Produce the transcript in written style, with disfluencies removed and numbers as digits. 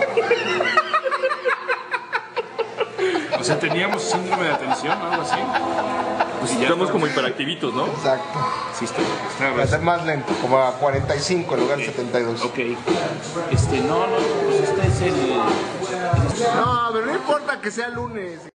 O sea, teníamos síndrome de atención o algo así. Pues estamos como hiperactivitos, ¿no? Exacto. Sí, está Va a ser más lento, como a 45 en lugar de 72. Ok. No, pues este es el... No, pero no importa que sea lunes.